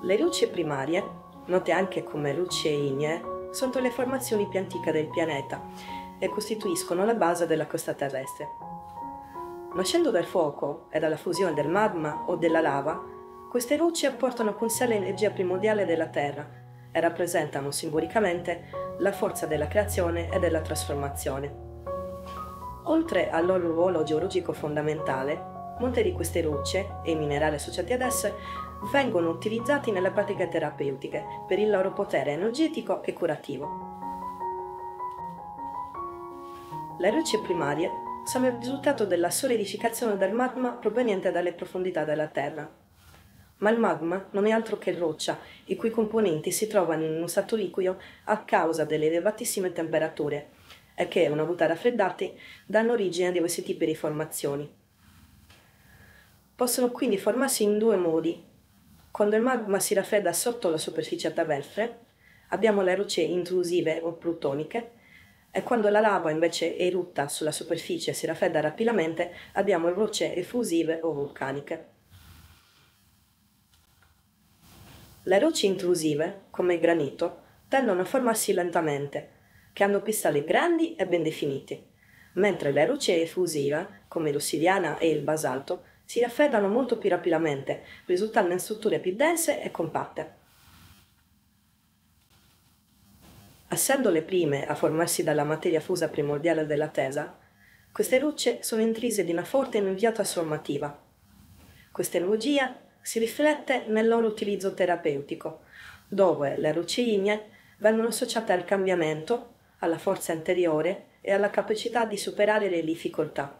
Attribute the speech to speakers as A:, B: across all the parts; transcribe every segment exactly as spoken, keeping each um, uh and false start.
A: Le rocce primarie, note anche come rocce ignee, sono le formazioni più antiche del pianeta e costituiscono la base della crosta terrestre. Nascendo dal fuoco e dalla fusione del magma o della lava, queste rocce portano con sé l'energia primordiale della Terra e rappresentano simbolicamente la forza della creazione e della trasformazione. Oltre al loro ruolo geologico fondamentale, molte di queste rocce e i minerali associati ad esse vengono utilizzati nelle pratiche terapeutiche per il loro potere energetico e curativo. Le rocce primarie sono il risultato della solidificazione del magma proveniente dalle profondità della Terra. Ma il magma non è altro che roccia, i cui componenti si trovano in uno stato liquido a causa delle elevatissime temperature e che, una volta raffreddati, danno origine a diversi tipi di formazioni. Possono quindi formarsi in due modi. Quando il magma si raffredda sotto la superficie terrestre, abbiamo le rocce intrusive o plutoniche, e quando la lava invece erutta sulla superficie e si raffredda rapidamente, abbiamo rocce effusive o vulcaniche. Le rocce intrusive, come il granito, tendono a formarsi lentamente, che hanno cristalli grandi e ben definiti, mentre le rocce effusive, come l'ossidiana e il basalto, si raffreddano molto più rapidamente, risultando in strutture più dense e compatte. Essendo le prime a formarsi dalla materia fusa primordiale della Terra, queste rocce sono intrise di una forte energia trasformativa. Questa energia si riflette nel loro utilizzo terapeutico, dove le rocce ignee vengono associate al cambiamento, alla forza interiore e alla capacità di superare le difficoltà.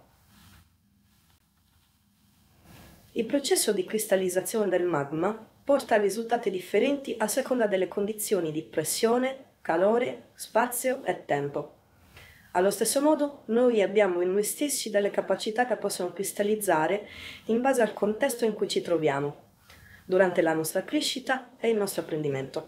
A: Il processo di cristallizzazione del magma porta a risultati differenti a seconda delle condizioni di pressione, calore, spazio e tempo. Allo stesso modo, noi abbiamo in noi stessi delle capacità che possono cristallizzare in base al contesto in cui ci troviamo, durante la nostra crescita e il nostro apprendimento.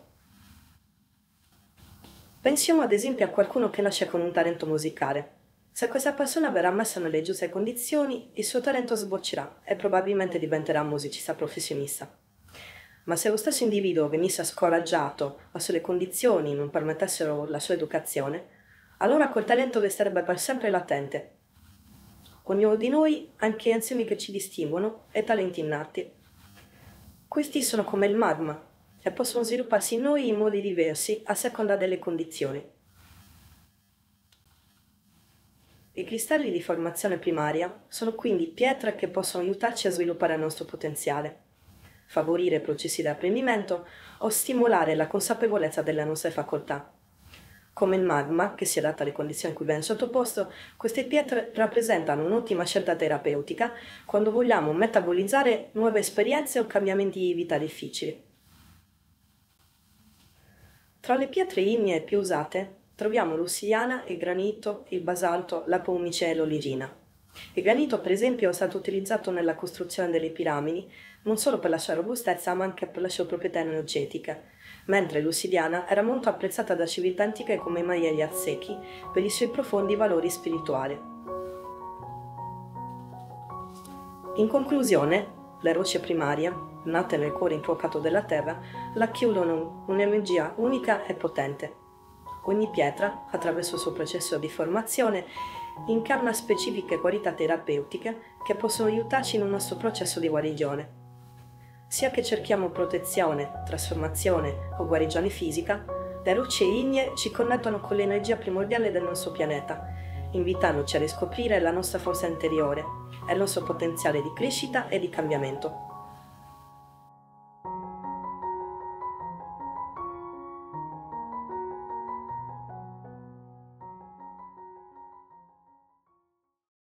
A: Pensiamo ad esempio a qualcuno che nasce con un talento musicale. Se questa persona verrà messa nelle giuste condizioni, il suo talento sboccerà e probabilmente diventerà musicista professionista. Ma se lo stesso individuo venisse scoraggiato o se le condizioni non permettessero la sua educazione, allora quel talento resterebbe per sempre latente. Ognuno di noi ha anche azioni che ci distinguono e talenti innati. Questi sono come il magma e possono svilupparsi in noi in modi diversi a seconda delle condizioni. I cristalli di formazione primaria sono quindi pietre che possono aiutarci a sviluppare il nostro potenziale, favorire processi di apprendimento o stimolare la consapevolezza delle nostre facoltà. Come il magma, che si adatta alle condizioni a cui viene sottoposto, queste pietre rappresentano un'ottima scelta terapeutica quando vogliamo metabolizzare nuove esperienze o cambiamenti di vita difficili. Tra le pietre ignee più usate troviamo l'ossidiana, il granito, il basalto, la pumice e l'oligina. Il granito, per esempio, è stato utilizzato nella costruzione delle piramidi non solo per la sua robustezza ma anche per le sue proprietà energetiche, mentre l'ossidiana era molto apprezzata da civiltà antiche come i Maya e gli Aztechi per i suoi profondi valori spirituali. In conclusione, le rocce primarie, nate nel cuore infuocato della Terra, racchiudono un'energia unica e potente. Ogni pietra, attraverso il suo processo di formazione, incarna specifiche qualità terapeutiche che possono aiutarci in un nostro processo di guarigione. Sia che cerchiamo protezione, trasformazione o guarigione fisica, le rocce ignee ci connettono con l'energia primordiale del nostro pianeta, invitandoci a riscoprire la nostra forza interiore e il nostro potenziale di crescita e di cambiamento.